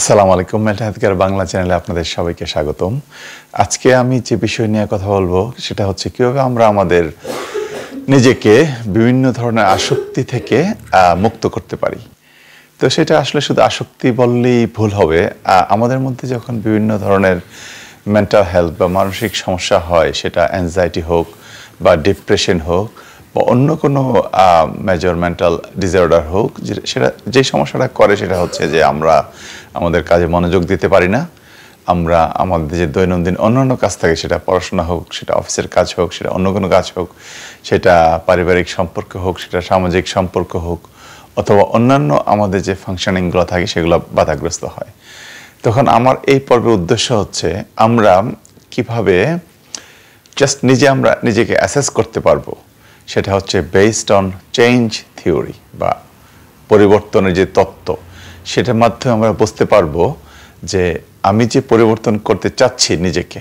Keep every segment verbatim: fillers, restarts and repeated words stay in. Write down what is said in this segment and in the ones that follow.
আসসালামু আলাইকুম mental health care Bangla চ্যানেলে আপনাদের সবাইকে স্বাগতম। আজকে আমি যে বিষয় নিয়ে কথা বলবো সেটা হচ্ছে কিভাবে আমরা আমাদের নিজেকে বিভিন্ন ধরনের আসক্তি থেকে মুক্ত করতে পারি। তো সেটা আসলে শুধু আসক্তি বললেই ভুল হবে। আমাদের মধ্যে যখন বিভিন্ন ধরনের মেন্টাল হেলথ বা মানসিক সমস্যা হয়, সেটা অ্যাংজাইটি হোক বা ডিপ্রেশন হোক বা অন্য কোনো মেজর মেন্টাল ডিসঅর্ডার হোক, সেটা যে সমস্যাটা করে সেটা হচ্ছে যে আমরা আমাদের কাজে মনোযোগ দিতে পারি না। আমরা আমাদের যে দৈনন্দিন অন্যান্য কাজ থাকে, সেটা পড়াশোনা হোক, সেটা অফিসের কাজ হোক, সেটা অন্য কোনো কাজ হোক, সেটা পারিবারিক সম্পর্ক হোক, সেটা সামাজিক সম্পর্ক হোক, অথবা অন্যান্য আমাদের যে ফাংশনিংগুলো থাকে সেগুলো বাধাগ্রস্ত হয়। তখন আমার এই পর্বের উদ্দেশ্য হচ্ছে আমরা কিভাবে জাস্ট নিজে আমরা নিজেকে অ্যাসেস করতে পারবো, সেটা হচ্ছে বেসড অন চেঞ্জ থিওরি বা পরিবর্তনের যে তত্ত্ব, সেটার মাধ্যমে আমরা বুঝতে পারবো যে আমি যে পরিবর্তন করতে চাচ্ছি নিজেকে,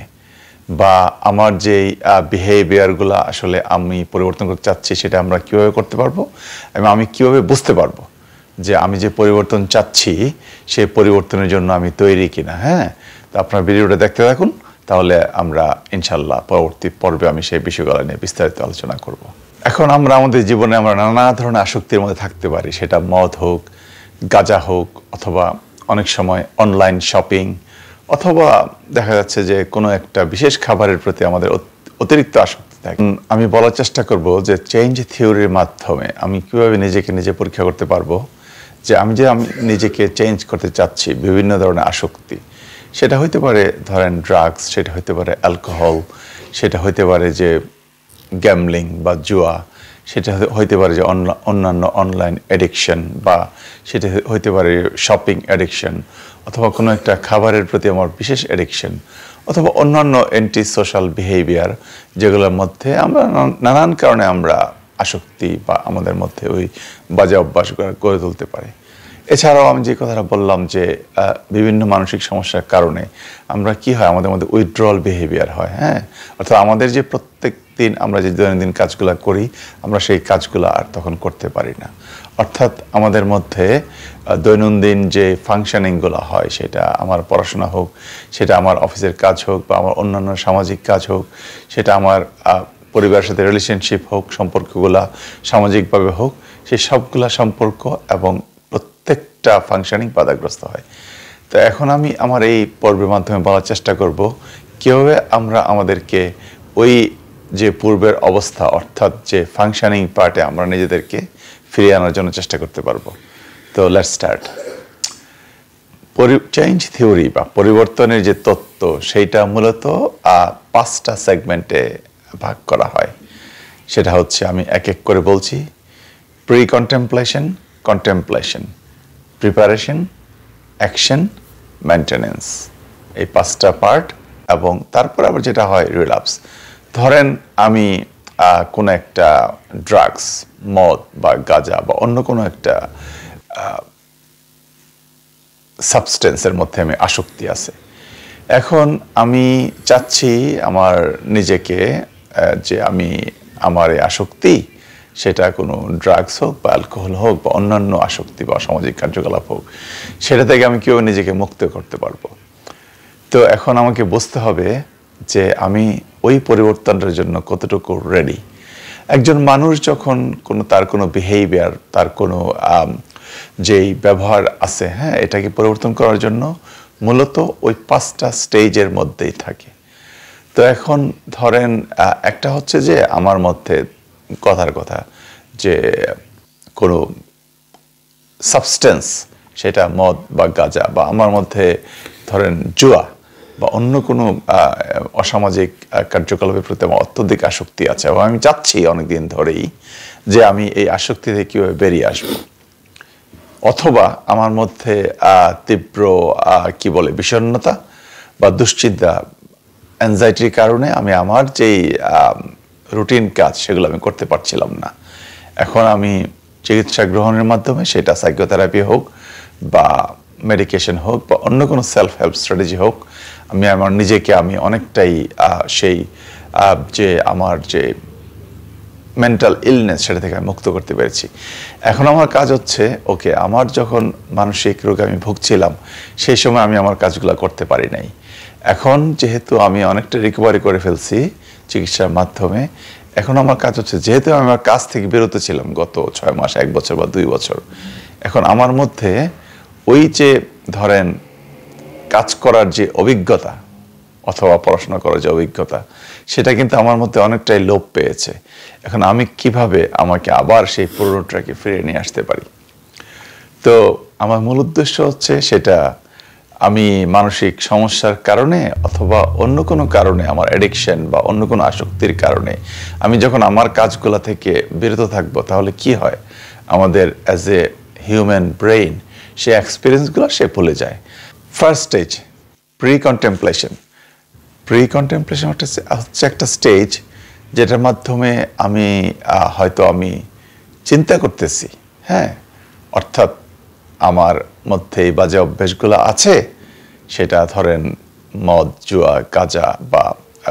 বা আমার যেই বিহেভিয়ারগুলো আসলে আমি পরিবর্তন করতে চাচ্ছি সেটা আমরা কীভাবে করতে পারবো, এবং আমি কীভাবে বুঝতে পারবো যে আমি যে পরিবর্তন চাচ্ছি সেই পরিবর্তনের জন্য আমি তৈরি কিনা। হ্যাঁ, তো আপনার ভিডিওটা দেখতে থাকুন, তাহলে আমরা ইনশাল্লাহ পরবর্তী পর্বে আমি সেই বিষয়গুলো নিয়ে বিস্তারিত আলোচনা করব। এখন আমরা আমাদের জীবনে আমরা নানা ধরনের আসক্তির মধ্যে থাকতে পারি, সেটা মদ হোক, গাঁজা হোক, অথবা অনেক সময় অনলাইন শপিং, অথবা দেখা যাচ্ছে যে কোনো একটা বিশেষ খাবারের প্রতি আমাদের অতিরিক্ত আসক্তি থাকে। আমি বলার চেষ্টা করব যে চেঞ্জ থিওরির মাধ্যমে আমি কীভাবে নিজেকে নিজে পরীক্ষা করতে পারবো যে আমি যে আমি নিজেকে চেঞ্জ করতে চাচ্ছি বিভিন্ন ধরনের আসক্তি, সেটা হইতে পারে ধরেন ড্রাগস, সেটা হইতে পারে অ্যালকোহল, সেটা হইতে পারে যে গ্যামলিং বা জুয়া, সেটা হইতে পারে যে অন্যান্য অনলাইন অ্যাডিকশন, বা সেটা হইতে পারে শপিং অ্যাডিকশন, অথবা কোনো একটা খাবারের প্রতি আমার বিশেষ অ্যাডিকশন, অথবা অন্যান্য অ্যান্টি সোশ্যাল বিহেভিয়ার, যেগুলোর মধ্যে আমরা নানান কারণে আমরা আসক্তি বা আমাদের মধ্যে ওই বাজে অভ্যাস গড়ে তুলতে পারি। এছাড়াও আমি যে কথাটা বললাম যে বিভিন্ন মানসিক সমস্যার কারণে আমরা কি হয়, আমাদের মধ্যে উইথড্রল বিহেভিয়ার হয়। হ্যাঁ, অর্থাৎ আমাদের যে প্রত্যেক দিন আমরা যে দৈনন্দিন কাজগুলো করি, আমরা সেই কাজগুলো আর তখন করতে পারি না। অর্থাৎ আমাদের মধ্যে দৈনন্দিন যে ফাংশনিংগুলো হয়, সেটা আমার পড়াশোনা হোক, সেটা আমার অফিসের কাজ হোক, বা আমার অন্যান্য সামাজিক কাজ হোক, সেটা আমার পরিবারের সাথে রিলেশনশিপ হোক, সম্পর্কগুলা সামাজিকভাবে হোক, সেই সবগুলা সম্পর্ক এবং প্রত্যেকটা ফাংশনিং বাধাগ্রস্ত হয়। তো এখন আমি আমার এই পর্বের মাধ্যমে বলার চেষ্টা করব কীভাবে আমরা আমাদেরকে ওই যে পূর্বের অবস্থা, অর্থাৎ যে ফাংশনিং পার্টে আমরা নিজেদেরকে ফিরিয়ে আনার জন্য চেষ্টা করতে পারবো। তো লেটস স্টার্ট। চেঞ্জ থিওরি বা পরিবর্তনের যে তত্ত্ব, সেইটা মূলত পাঁচটা সেগমেন্টে ভাগ করা হয়। সেটা হচ্ছে, আমি এক এক করে বলছি, pre contemplation, contemplation, preparation, action, maintenance, এই পাঁচটা পার্ট। এবং তারপর আবার যেটা হয় রিল্যাপস। ধরেন আমি কোনো একটা ড্রাগস, মদ বা গাঁজা বা অন্য কোনো একটা সাবস্টেন্সের মধ্যে আমি আসক্তি আছে। এখন আমি চাচ্ছি আমার নিজেকে যে আমি আমার এই আসক্তি, সেটা কোনো ড্রাগস হোক বা অ্যালকোহল হোক বা অন্যান্য আসক্তি বা সামাজিক কার্যকলাপ হোক, সেটা থেকে আমি কীভাবে নিজেকে মুক্ত করতে পারবো। তো এখন আমাকে বুঝতে হবে যে আমি ওই পরিবর্তনটার জন্য কতটুকু রেডি। একজন মানুষ যখন কোনো তার কোনো বিহেভিয়ার, তার কোনো যেই ব্যবহার আছে, হ্যাঁ, এটাকে পরিবর্তন করার জন্য মূলত ওই পাঁচটা স্টেজের মধ্যেই থাকে। তো এখন ধরেন একটা হচ্ছে যে আমার মধ্যে কথার কথা যে কোনো সাবস্টেন্স, সেটা মদ বা গাঁজা, বা আমার মধ্যে ধরেন জুয়া বা অন্য কোনো অসামাজিক কার্যকলাপের প্রতি আমার অত্যধিক আসক্তি আছে, এবং আমি চাচ্ছি অনেকদিন ধরেই যে আমি এই আসক্তি থেকে কীভাবে বেরিয়ে আসবো। অথবা আমার মধ্যে তীব্র কি বলে বিষণ্ণতা বা দুশ্চিন্তা, অ্যাংজাইটির কারণে আমি আমার যেই রুটিন কাজ সেগুলো আমি করতে পারছিলাম না। এখন আমি চিকিৎসা গ্রহণের মাধ্যমে, সেটা সাইকোথেরাপি হোক বা মেডিকেশন হোক বা অন্য কোনো সেলফ হেল্প স্ট্র্যাটেজি হোক, আমি আমার নিজেকে আমি অনেকটাই সেই যে আমার যে মেন্টাল ইলনেস সেটা থেকে আমি মুক্ত করতে পেরেছি। এখন আমার কাজ হচ্ছে ওকে আমার যখন মানসিক রোগে আমি ভুগছিলাম সেই সময় আমি আমার কাজগুলো করতে পারি নাই। এখন যেহেতু আমি অনেকটা রিকভারি করে ফেলছি চিকিৎসার মাধ্যমে, এখন আমার কাজ হচ্ছে যেহেতু আমি আমার কাজ থেকে বিরত ছিলাম গত ছয় মাস এক বছর বা দুই বছর, এখন আমার মধ্যে ওই যে ধরেন কাজ করার যে অভিজ্ঞতা অথবা পড়াশোনা করার যে অভিজ্ঞতা সেটা কিন্তু আমার মধ্যে অনেকটাই লোপ পেয়েছে। এখন আমি কিভাবে আমাকে আবার সেই পুরনো ট্র্যাকে ফিরে নিয়ে আসতে পারি। তো আমার মূল উদ্দেশ্য হচ্ছে সেটা আমি মানসিক সমস্যার কারণে অথবা অন্য কোনো কারণে আমার অ্যাডিকশন বা অন্য কোনো আসক্তির কারণে আমি যখন আমার কাজগুলো থেকে বিরত থাকবো তাহলে কি হয়, আমাদের অ্যাজ এ হিউম্যান ব্রেইন সে এক্সপিরিয়েন্সগুলো সে ভুলে যায়। First stage pre contemplation. Pre contemplation হচ্ছে একটা স্টেজ যেটার মাধ্যমে আমি হয়তো আমি চিন্তা করতেছি, হ্যাঁ, অর্থাৎ আমার মধ্যে এই বাজে অভ্যেসগুলো আছে, সেটা ধরেন মদ, জুয়া, গাঁজা বা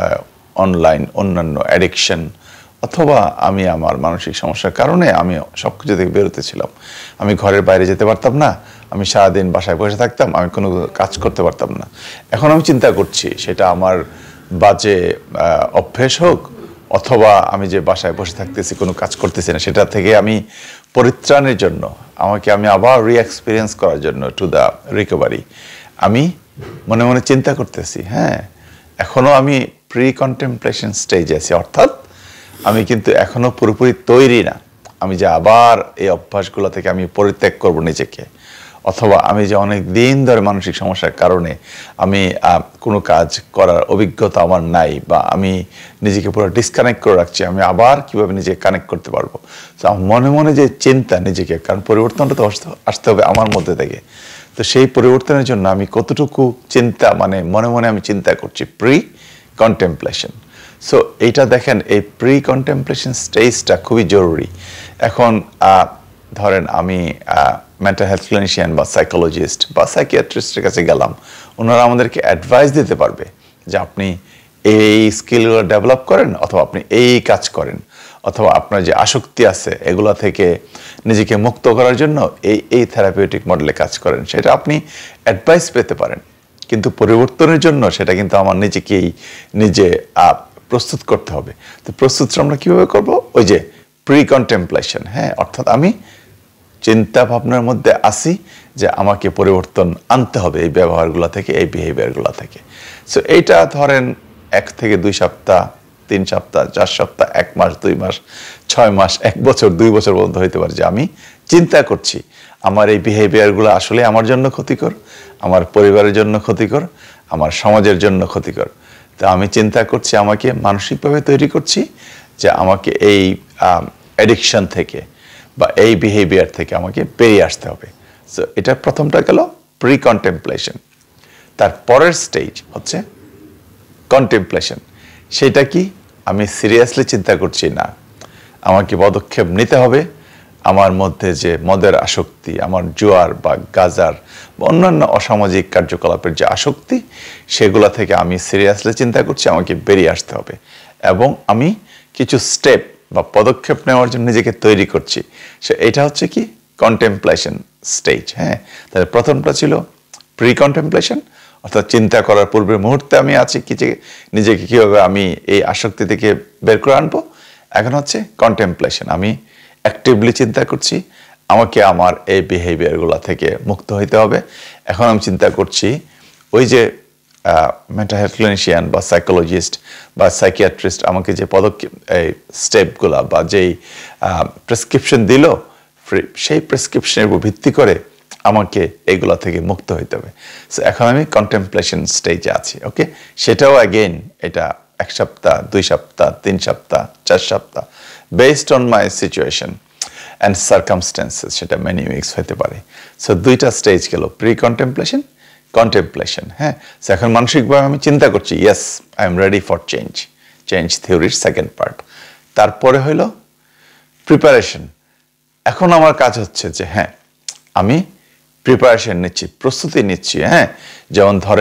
অনলাইন অন্যান্য অ্যাডিকশন, অথবা আমি আমার মানসিক সমস্যার কারণে আমি সব কিছু থেকে বেরোতে ছিলাম। আমি ঘরের বাইরে যেতে পারতাম না, আমি সারাদিন বাসায় বসে থাকতাম, আমি কোনো কাজ করতে পারতাম না। এখন আমি চিন্তা করছি সেটা আমার বাজে অভ্যেস হোক অথবা আমি যে বাসায় বসে থাকতেছি কোনো কাজ করতেছি না সেটা থেকে আমি পরিত্রাণের জন্য আমাকে আমি আবার রি এক্সপিরিয়েন্স করার জন্য টু দ্য রিকভারি আমি মনে মনে চিন্তা করতেছি। হ্যাঁ, এখনও আমি প্রি কন্টেম্পলেশন স্টেজে আছি, অর্থাৎ আমি কিন্তু এখনো পুরোপুরি তৈরি না আমি যে আবার এই অভ্যাসগুলো থেকে আমি পরিত্যাগ করব নিজেকে, অথবা আমি যে অনেক দিন ধরে মানসিক সমস্যার কারণে আমি কোনো কাজ করার অভিজ্ঞতা আমার নাই বা আমি নিজেকে পুরো ডিসকানেক্ট করে রাখছি, আমি আবার কিভাবে নিজেকে কানেক্ট করতে পারবো। তো মনে মনে যে চিন্তা নিজেকে, কারণ পরিবর্তনটা তো আসতে হবে আমার মধ্যে থেকে, তো সেই পরিবর্তনের জন্য আমি কতটুকু চিন্তা মানে মনে মনে আমি চিন্তা করছি, প্রি কন্টেম্পলেশন। সো এইটা দেখেন এই প্রি কন্টেম্পলেশন স্টেজটা খুবই জরুরি। এখন ধরেন আমি মেন্টাল হেলথ ক্লিনিশিয়ান বা সাইকোলজিস্ট বা সাইকিয়াট্রিস্টের কাছে গেলাম, ওনারা আমাদেরকে অ্যাডভাইস দিতে পারবে যে আপনি এই স্কিলগুলো ডেভেলপ করেন অথবা আপনি এই কাজ করেন, অথবা আপনার যে আসক্তি আছে এগুলো থেকে নিজেকে মুক্ত করার জন্য এই এই থেরাপিউটিক মডেলে কাজ করেন, সেটা আপনি অ্যাডভাইস পেতে পারেন। কিন্তু পরিবর্তনের জন্য সেটা কিন্তু আমার নিজেকেই নিজে প্রস্তুত করতে হবে। তো প্রস্তুতটা আমরা কীভাবে করবো? ওই যে প্রি কন্টেম্পলেশন, হ্যাঁ, অর্থাৎ আমি চিন্তা ভাবনার মধ্যে আসি যে আমাকে পরিবর্তন আনতে হবে এই ব্যবহারগুলো থেকে, এই বিহেভিয়ারগুলো থেকে। সো এইটা ধরেন এক থেকে দুই সপ্তাহ, তিন সপ্তাহ, চার সপ্তাহ, এক মাস, দুই মাস, ছয় মাস, এক বছর, দুই বছর পর্যন্ত হইতে পারে যে আমি চিন্তা করছি আমার এই বিহেভিয়ারগুলো আসলে আমার জন্য ক্ষতিকর, আমার পরিবারের জন্য ক্ষতিকর, আমার সমাজের জন্য ক্ষতিকর। তো আমি চিন্তা করছি আমাকে মানসিকভাবে তৈরি করছি যে আমাকে এই অ্যাডিকশন থেকে বা এই বিহেভিয়ার থেকে আমাকে বেরিয়ে আসতে হবে। সো এটা প্রথমটা গেল প্রি কন্টেম্পলেশন। তার পরের স্টেজ হচ্ছে কন্টেম্পলেশন। সেটা কি? আমি সিরিয়াসলি চিন্তা করছি না, আমাকে পদক্ষেপ নিতে হবে। আমার মধ্যে যে মদের আসক্তি, আমার জুয়ার বা গাজার বা অন্যান্য অসামাজিক কার্যকলাপের যে আসক্তি, সেগুলো থেকে আমি সিরিয়াসলি চিন্তা করছি আমাকে বেরিয়ে আসতে হবে, এবং আমি কিছু স্টেপ বা পদক্ষেপ নেওয়ার জন্য নিজেকে তৈরি করছি। সে এটা হচ্ছে কি কন্টেম্পলেশন স্টেজ। হ্যাঁ, তাহলে প্রথমটা ছিল প্রি কন্টেম্পলেশন, অর্থাৎ চিন্তা করার পূর্বের মুহূর্তে আমি আছি কি যে নিজেকে কীভাবে আমি এই আসক্তি থেকে বের করে আনবো। এখন হচ্ছে কন্টেম্পলেশন, আমি অ্যাক্টিভলি চিন্তা করছি আমাকে আমার এই বিহেভিয়ারগুলো থেকে মুক্ত হইতে হবে। এখন আমি চিন্তা করছি ওই যে মেন্টাল হেলথ ক্লিনিশিয়ান বা সাইকোলজিস্ট বা সাইকিয়াট্রিস্ট আমাকে যে পদক্ষেপ এই স্টেপগুলো বা যেই প্রেসক্রিপশন দিল, সেই প্রেসক্রিপশনের উপর ভিত্তি করে আমাকে এইগুলো থেকে মুক্ত হইতে হবে। সো এখন আমি কন্টেম্পলেশন স্টেজে আছি। ওকে, সেটাও অ্যাগেন এটা এক সপ্তাহ, দুই সপ্তাহ, তিন সপ্তাহ, চার সপ্তাহ, based on my situation and circumstances, সেটা মেনি উইকস হতে পারে। সো দুইটা স্টেজ গেল, প্রি কন্টেম্পলেশন, কন্টেম্পলেশন। হ্যাঁ, এখন মানসিকভাবে আমি চিন্তা করছি yes I am ready for change, change থিওরির সেকেন্ড পার্ট। তারপরে হইল প্রিপারেশন। এখন আমার কাজ হচ্ছে যে হ্যাঁ আমি প্রিপারেশন নিচ্ছি, প্রস্তুতি নিচ্ছি। হ্যাঁ, যেমন ধরেন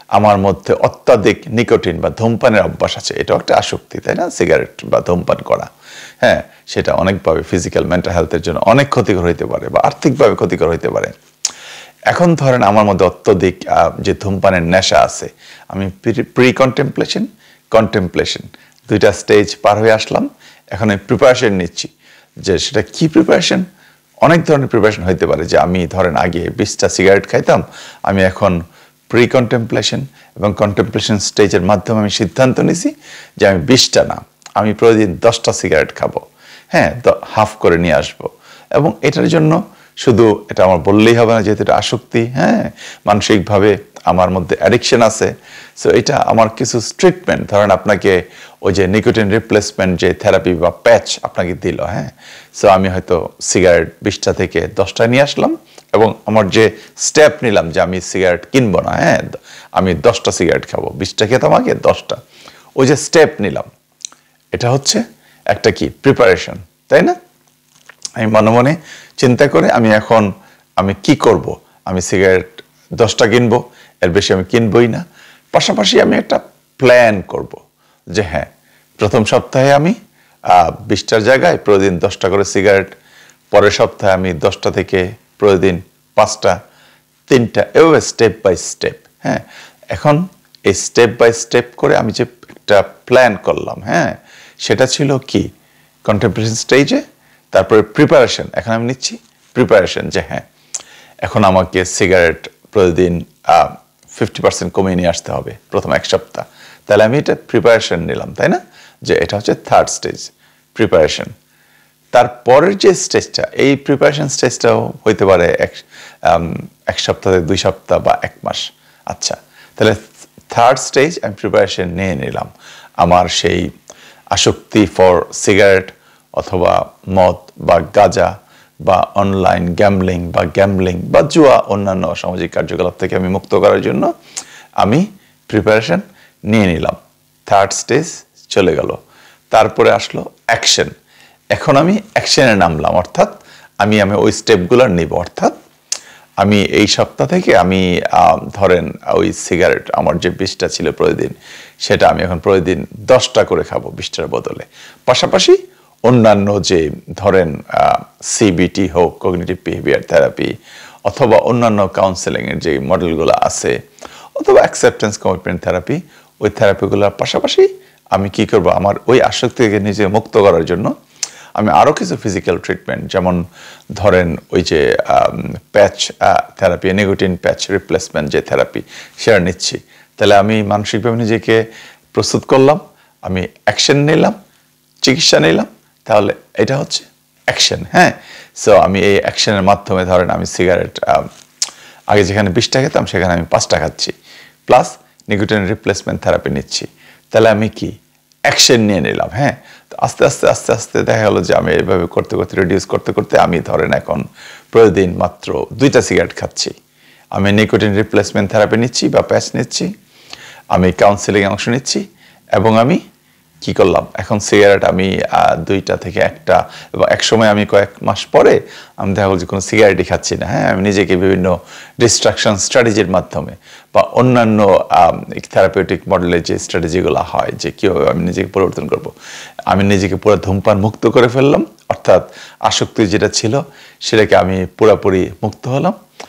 আমার মধ্যে অত্যাধিক নিকোটিন বা ধূমপানের অভ্যাস আছে, এটাও একটা আসক্তি, তাই না? সিগারেট বা ধূমপান করা, হ্যাঁ, সেটা অনেকভাবে ফিজিক্যাল মেন্টাল হেলথের জন্য অনেক ক্ষতিকর হইতে পারে বা আর্থিকভাবে ক্ষতিকর হইতে পারে। এখন ধরেন আমার মধ্যে অত্যধিক যে ধূমপানের নেশা আছে, আমি প্রি কন্টেম্পলেশন কন্টেম্পলেশন দুইটা স্টেজ পার হয়ে আসলাম। এখন আমি প্রিপারেশন নিচ্ছি যে সেটা কি প্রিপারেশন। অনেক ধরনের প্রিপারেশন হইতে পারে, যে আমি ধরেন আগে বিশটা সিগারেট খাইতাম, আমি এখন প্রি কন্টেম্পলেশন এবং কন্টেম্পলেশন স্টেজের মাধ্যমে আমি সিদ্ধান্ত নিছি যে আমি বিশটা না, আমি প্রতিদিন দশটা সিগারেট খাবো, হ্যাঁ, হাফ করে নিয়ে আসবো। এবং এটার জন্য শুধু এটা আমার বললেই হবে না, যেহেতু এটা আসক্তি, হ্যাঁ, মানসিকভাবে আমার মধ্যে অ্যাডিকশন আছে। সো এটা আমার কিছু ট্রিটমেন্ট, ধরেন আপনাকে ওই যে নিকোটিন রিপ্লেসমেন্ট যে থেরাপি বা প্যাচ আপনাকে দিল, হ্যাঁ, সো আমি হয়তো সিগারেট বিশটা থেকে দশটা নিয়ে আসলাম এবং আমার যে স্টেপ নিলাম যে আমি সিগারেট কিনবো না, হ্যাঁ, আমি দশটা সিগারেট খাবো, বিশটা খেতাম আগে, দশটা, ওই যে স্টেপ নিলাম, এটা হচ্ছে একটা কি প্রিপারেশন, তাই না? আমি মনে মনে চিন্তা করে আমি এখন আমি কি করব, আমি সিগারেট দশটা কিনবো, এর বেশি আমি কিনবই না। পাশাপাশি আমি একটা প্ল্যান করব যে হ্যাঁ, প্রথম সপ্তাহে আমি বিশটার জায়গায় প্রতিদিন দশটা করে সিগারেট, পরের সপ্তাহে আমি দশটা থেকে প্রতিদিন পাঁচটা, তিনটা, এভাবে স্টেপ বাই স্টেপ। হ্যাঁ, এখন এই স্টেপ বাই স্টেপ করে আমি যে একটা প্ল্যান করলাম, হ্যাঁ, সেটা ছিল কি কন্টেম্পলেশন স্টেজে। তারপরে প্রিপারেশন, এখন আমি নিচ্ছি প্রিপারেশন যে হ্যাঁ, এখন আমাকে সিগারেট প্রতিদিন ফিফটি পার্সেন্ট কমিয়ে নিয়ে আসতে হবে প্রথম এক সপ্তাহ। তাহলে আমি এটা প্রিপারেশন নিলাম, তাই না? যে এটা হচ্ছে থার্ড স্টেজ প্রিপারেশন। তারপরের যে স্টেজটা, এই প্রিপারেশন স্টেজটাও হইতে পারে এক এক সপ্তাহ, দুই সপ্তাহ বা এক মাস। আচ্ছা, তাহলে থার্ড স্টেজ আমি প্রিপারেশন নিয়ে নিলাম আমার সেই আসক্তি ফর সিগারেট অথবা মদ বা গাঁজা বা অনলাইন গ্যাম্বলিং বা গ্যাম্বলিং বা জুয়া, অন্যান্য সামাজিক কার্যকলাপ থেকে আমি মুক্ত করার জন্য আমি প্রিপারেশন নিয়ে নিলাম। থার্ড স্টেজ চলে গেল। তারপরে আসলো অ্যাকশন। এখন আমি অ্যাকশনে নামলাম, অর্থাৎ আমি আমি ওই স্টেপগুলো নিব। অর্থাৎ আমি এই সপ্তাহ থেকে আমি ধরেন ওই সিগারেট আমার যে বিশটা ছিল প্রতিদিন, সেটা আমি এখন প্রতিদিন দশটা করে খাবো বিশটার বদলে। পাশাপাশি অন্যান্য যে ধরেন সিবিটি হোক, কগনিটিভ বিহেভিয়ার থেরাপি, অথবা অন্যান্য কাউন্সেলিংয়ের যে মডেলগুলো আছে, অথবা অ্যাকসেপ্টেন্স কমিটমেন্ট থেরাপি, ওই থেরাপিগুলোর পাশাপাশি আমি কি করব, আমার ওই আসক্তি থেকে নিজে মুক্ত করার জন্য আমি আরও কিছু ফিজিক্যাল ট্রিটমেন্ট, যেমন ধরেন ওই যে patch therapy, nicotine patch replacement যে থেরাপি, সেটা নিচ্ছি। তাহলে আমি মানসিকভাবে নিজেকে প্রস্তুত করলাম, আমি অ্যাকশন নিলাম, চিকিৎসা নিলাম, তাহলে এটা হচ্ছে অ্যাকশন। হ্যাঁ, সো আমি এই অ্যাকশনের মাধ্যমে ধরেন আমি সিগারেট আগে যেখানে বিশটা খেতাম সেখানে আমি পাঁচটা খাচ্ছি, প্লাস নিকোটিন রিপ্লেসমেন্ট থেরাপি নিচ্ছি। তাহলে আমি কি অ্যাকশন নিয়ে নিলাম। হ্যাঁ, তো আস্তে আস্তে আস্তে আস্তে দেখা গেলো যে আমি এইভাবে করতে করতে রিডিউস করতে করতে আমি ধরেন এখন প্রতিদিন মাত্র দুইটা সিগারেট খাচ্ছি। আমি নিকোটিন রিপ্লেসমেন্ট থেরাপি নিচ্ছি বা প্যাচ নিচ্ছি, আমি কাউন্সেলিংয়ে অংশ নিচ্ছি, এবং আমি কি করলাম, এখন সিগারেট আমি দুইটা থেকে একটা, এবং এক সময় আমি কয়েক মাস পরে আমি দেখা গেল যে কোনো সিগারেটই খাচ্ছি না। হ্যাঁ, আমি নিজেকে বিভিন্ন ডিস্ট্রাকশন স্ট্র্যাটেজির মাধ্যমে বা অন্যান্য থেরাপিউটিক মডেলের যে স্ট্র্যাটেজিগুলো হয়, যে কীভাবে আমি নিজেকে পরিবর্তন করব, আমি নিজেকে পুরো ধূমপান মুক্ত করে ফেললাম। অর্থাৎ আসক্তি যেটা ছিল সেটাকে আমি পুরোপুরি মুক্ত হলাম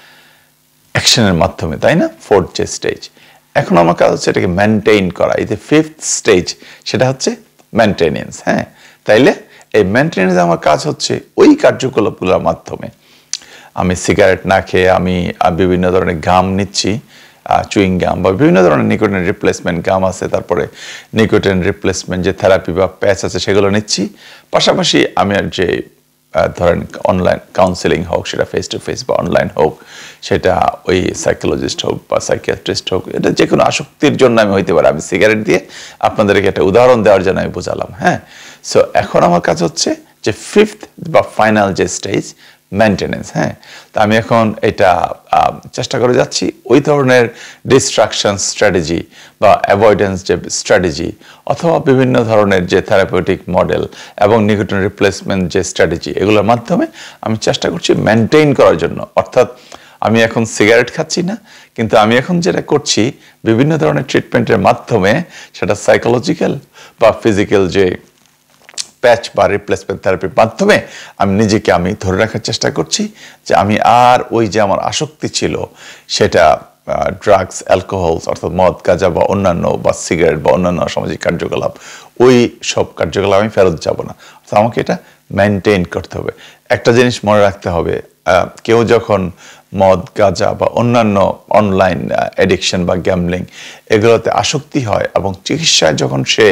অ্যাকশনের মাধ্যমে, তাই না? ফোর্থ যে স্টেজ। এখন আমার কাজ হচ্ছে এটাকে মেনটেইন করা। এই যে ফিফথ স্টেজ, সেটা হচ্ছে মেনটেনেন্স। হ্যাঁ, তাইলে এই মেনটেনেন্স আমার কাজ হচ্ছে ওই কার্যকলাপগুলোর মাধ্যমে আমি সিগারেট না খেয়ে আমি বিভিন্ন ধরনের গাম নিচ্ছি, চুইং গাম বা বিভিন্ন ধরনের নিকোটিন রিপ্লেসমেন্ট গাম আছে, তারপরে নিকোটিন রিপ্লেসমেন্ট যে থেরাপি বা প্যাচ আছে সেগুলো নিচ্ছি। পাশাপাশি আমি আর যে ধরেন অনলাইন কাউন্সেলিং হোক, সেটা ফেস টু ফেস বা অনলাইন হোক, সেটা ওই সাইকোলজিস্ট হোক বা সাইকিয়াট্রিস্ট হোক, এটা যে কোনো আসক্তির জন্য আমি হইতে পারে। আমি সিগারেট দিয়ে আপনাদেরকে একটা উদাহরণ দেওয়ার জন্য আমি বোঝালাম। হ্যাঁ, সো এখন আমার কাজ হচ্ছে যে ফিফথ বা ফাইনাল যে স্টেজ, মেনটেনেন্স। হ্যাঁ, তা আমি এখন এটা চেষ্টা করে যাচ্ছি ওই ধরনের ডিস্ট্রাকশন স্ট্র্যাটেজি বা অ্যাভয়েডেন্স যে স্ট্র্যাটেজি, অথবা বিভিন্ন ধরনের যে থেরাপিউটিক মডেল এবং নিকোটিন রিপ্লেসমেন্ট যে স্ট্র্যাটেজি, এগুলোর মাধ্যমে আমি চেষ্টা করছি মেনটেইন করার জন্য। অর্থাৎ আমি এখন সিগারেট খাচ্ছি না, কিন্তু আমি এখন যেটা করছি বিভিন্ন ধরনের ট্রিটমেন্টের মাধ্যমে, সেটা সাইকোলজিক্যাল বা ফিজিক্যাল যে প্যাচ বা রিপ্লেসমেন্ট থেরাপির মাধ্যমে আমি নিজেকে আমি ধরে রাখার চেষ্টা করছি যে আমি আর ওই যে আমার আসক্তি ছিল সেটা ড্রাগস, অ্যালকোহল অর্থাৎ মদ, গাঁজা বা অন্যান্য বা সিগারেট বা অন্যান্য সামাজিক কার্যকলাপ, ওই সব কার্যকলাপ আমি ফেরত যাব না। তো আমাকে এটা মেনটেন করতে হবে। একটা জিনিস মনে রাখতে হবে, কেউ যখন মদ, গাঁজা বা অন্যান্য অনলাইন অ্যাডিকশন বা গ্যামলিং এগুলোতে আসক্তি হয় এবং চিকিৎসায় যখন সে,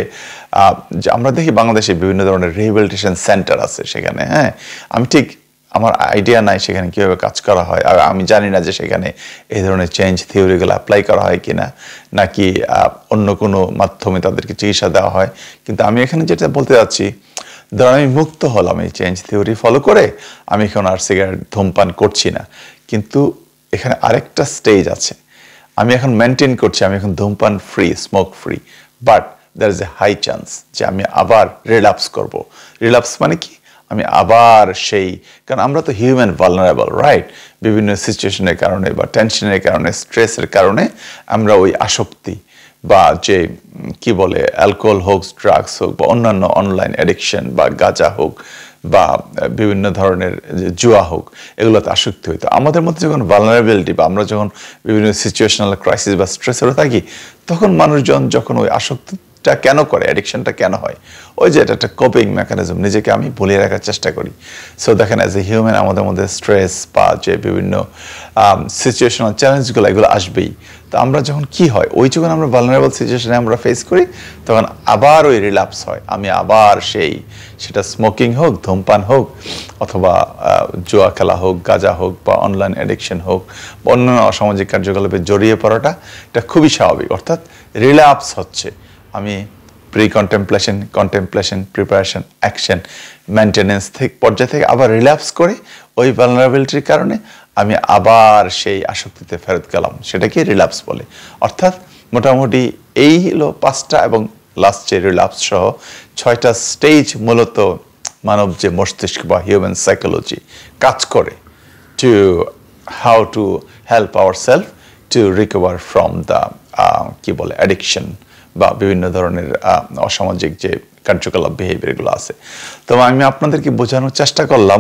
আমরা দেখি বাংলাদেশে বিভিন্ন ধরনের রিহ্যাবিলিটেশন সেন্টার আছে সেখানে, হ্যাঁ আমি ঠিক আমার আইডিয়া নাই সেখানে কীভাবে কাজ করা হয়, আর আমি জানি না যে সেখানে এই ধরনের চেঞ্জ থিওরিগুলো অ্যাপ্লাই করা হয় কিনা, নাকি অন্য কোনো মাধ্যমে তাদেরকে চিকিৎসা দেওয়া হয়। কিন্তু আমি এখানে যেটা বলতে যাচ্ছি, ধরুন আমি মুক্ত হলাম এই চেঞ্জ থিওরি ফলো করে, আমি এখন আর সিগারেট ধূমপান করছি না, কিন্তু এখানে আরেকটা স্টেজ আছে। আমি এখন মেনটেন করছি, আমি এখন ধূমপান free, smoke free, but there is a high chance যে আমি আবার রিল্যাপস করব। রিল্যাপস মানে কি? আমি আবার সেই, কারণ আমরা তো হিউম্যান ভালনারেবল, রাইট? বিভিন্ন সিচুয়েশনের কারণে বা টেনশনের কারণে, স্ট্রেসের কারণে আমরা ওই আসক্তি বা যে কি বলে অ্যালকোহল হোক, ড্রাগস হোক বা অন্যান্য অনলাইন অ্যাডিকশন বা গাঁজা হোক বা বিভিন্ন ধরনের জুয়া হোক, এগুলোতে আসক্তি হইতো। আমাদের মধ্যে যখন ভালনারেবিলিটি বা আমরা যখন বিভিন্ন সিচুয়েশনাল ক্রাইসিস বা স্ট্রেসেরও থাকি, তখন মানুষজন যখন ওই আসক্তিটা কেন করে, অ্যাডিকশনটা কেন হয়, ওই যে এটা একটা কোপিং মেকানিজম, নিজেকে আমি ভুলিয়ে রাখার চেষ্টা করি। সো দেখেন অ্যাজ এ হিউম্যান আমাদের মধ্যে স্ট্রেস বা যে বিভিন্ন সিচুয়েশনাল চ্যালেঞ্জগুলো এগুলো আসবেই। তো আমরা যখন কি হয়, ওই যখন আমরা ভালনারেবল সিচুয়েশনে আমরা ফেস করি, তখন আবার ওই রিল্যাপস হয়। আমি আবার সেই, সেটা স্মোকিং হোক, ধূমপান হোক, অথবা জুয়া খেলা হোক, গাঁজা হোক বা অনলাইন অ্যাডিকশন হোক বা অন্যান্য অসামাজিক কার্যকলাপে জড়িয়ে পড়াটা এটা খুবই স্বাভাবিক। অর্থাৎ রিল্যাপস হচ্ছে। আমি pre contemplation, contemplation, preparation, action, maintenance থেকে পর্যায় থেকে আবার রিল্যাপস করে ওই ভালনারেবিলিটির কারণে আমি আবার সেই আসক্তিতে ফেরত গেলাম, সেটাকে রিল্যাপস বলে। অর্থাৎ মোটামুটি এই হলো পাঁচটা এবং লাস্ট যে রিল্যাপস সহ ছয়টা স্টেজ মূলত মানব যে মস্তিষ্ক বা হিউম্যান সাইকোলজি কাজ করে to how to help our self to recover from the কি বলে অ্যাডিকশন বা বিভিন্ন ধরনের অসামাজিক যে কার্যকলাপ, বিহেভিয়ারগুলো আছে। তো আমি আপনাদেরকে বোঝানোর চেষ্টা করলাম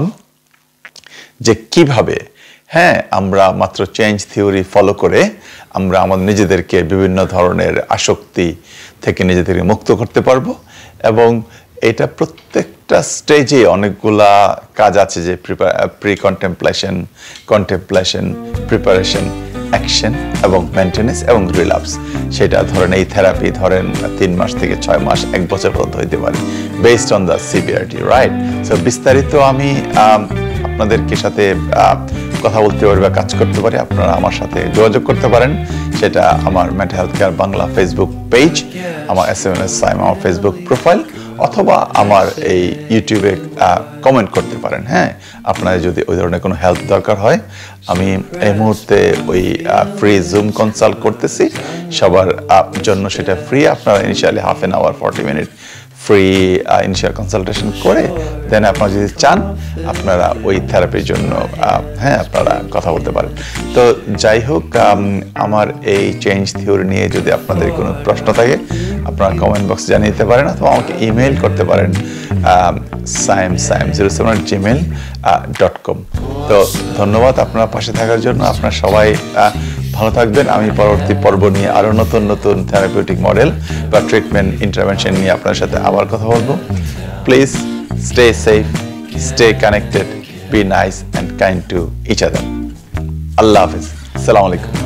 যে কিভাবে, হ্যাঁ, আমরা মাত্র চেঞ্জ থিওরি ফলো করে আমরা আমাদের নিজেদেরকে বিভিন্ন ধরনের আসক্তি থেকে নিজেদেরকে মুক্ত করতে পারবো। এবং এটা প্রত্যেকটা স্টেজে অনেকগুলা কাজ আছে, যে pre contemplation, contemplation, preparation, action এবং মেনটেনেন্স এবং রিল্যাপস। সেটা ধরেন এই থেরাপি ধরেন তিন মাস থেকে ছয় মাস, এক বছর পর্যন্ত হইতে পারে, based on the severity, right? So বিস্তারিত আমি আপনাদেরকে সাথে কথা বলতে পারি বা কাজ করতে পারি, আপনারা আমার সাথে যোগাযোগ করতে পারেন। সেটা আমার mental health care Bangla Facebook page, আমার এস এম এস সাইম আমার ফেসবুক প্রোফাইল, অথবা আমার এই ইউটিউবে কমেন্ট করতে পারেন। হ্যাঁ, আপনাদের যদি ওই ধরনের কোনো হেল্প দরকার হয়, আমি এই মুহূর্তে ওই ফ্রি জুম কনসাল্ট করতেছি সবার জন্য, সেটা ফ্রি। আপনারা initially half an hour forty minute free initial consultation করে দেন আপনারা যদি চান আপনারা ওই থেরাপির জন্য হ্যাঁ আপনারা কথা বলতে পারেন। তো যাই হোক, আমার এই চেঞ্জ থিওরি নিয়ে যদি আপনাদের কোনো প্রশ্ন থাকে আপনারা কমেন্ট বক্সে জানিয়ে দিতে পারেন, অথবা আমাকে ইমেল করতে পারেন Saim Saim zero seven Gmail dot com. তো ধন্যবাদ আপনার পাশে থাকার জন্য। আপনারা সবাই ভালো থাকবেন। আমি পরবর্তী পর্ব নিয়ে আরও নতুন নতুন থেরাপিউটিক মডেল বা ট্রিটমেন্ট ইন্টারভেনশন নিয়ে আপনার সাথে আবার কথা বলবো। Please stay safe, stay connected, be nice and kind to each other. আল্লাহ হাফিজ, আসসালামু আলাইকুম।